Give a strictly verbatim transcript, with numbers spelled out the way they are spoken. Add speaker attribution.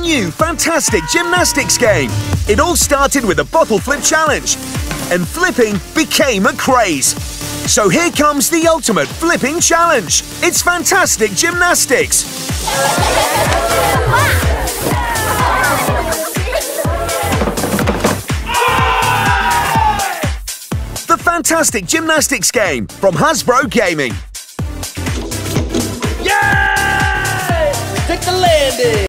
Speaker 1: new Fantastic Gymnastics game. It all started with a bottle flip challenge, and flipping became a craze. So here comes the ultimate flipping challenge. It's Fantastic Gymnastics. The Fantastic Gymnastics game from Hasbro Gaming.
Speaker 2: Yay! Take the landing!